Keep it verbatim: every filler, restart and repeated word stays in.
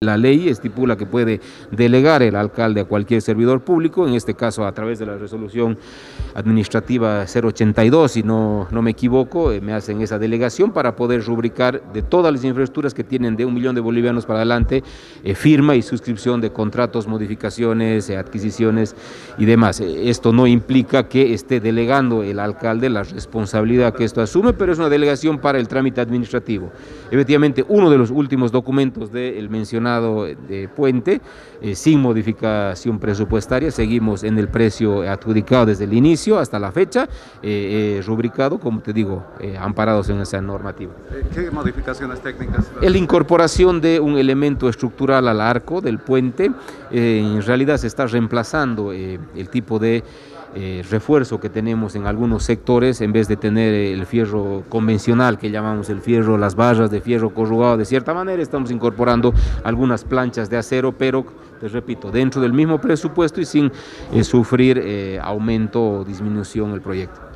La ley estipula que puede delegar el alcalde a cualquier servidor público, en este caso a través de la resolución administrativa cero ochenta y dos, si no, no me equivoco, eh, me hacen esa delegación para poder rubricar de todas las infraestructuras que tienen de un millón de bolivianos para adelante, eh, firma y suscripción de contratos, modificaciones, eh, adquisiciones y demás. Eh, esto no implica que esté delegando el alcalde la responsabilidad que esto asume, pero es una delegación para el trámite administrativo. Efectivamente, uno de los últimos documentos del mencionado de puente, eh, sin modificación presupuestaria, seguimos en el precio adjudicado desde el inicio hasta la fecha, eh, eh, rubricado, como te digo, eh, amparados en esa normativa. ¿Qué modificaciones técnicas? La incorporación de un elemento estructural al arco del puente, eh, en realidad se está reemplazando eh, el tipo de Eh, refuerzo que tenemos en algunos sectores. En vez de tener el fierro convencional que llamamos el fierro, las barras de fierro corrugado, de cierta manera estamos incorporando algunas planchas de acero, pero te repito, dentro del mismo presupuesto y sin eh, sufrir eh, aumento o disminución del proyecto.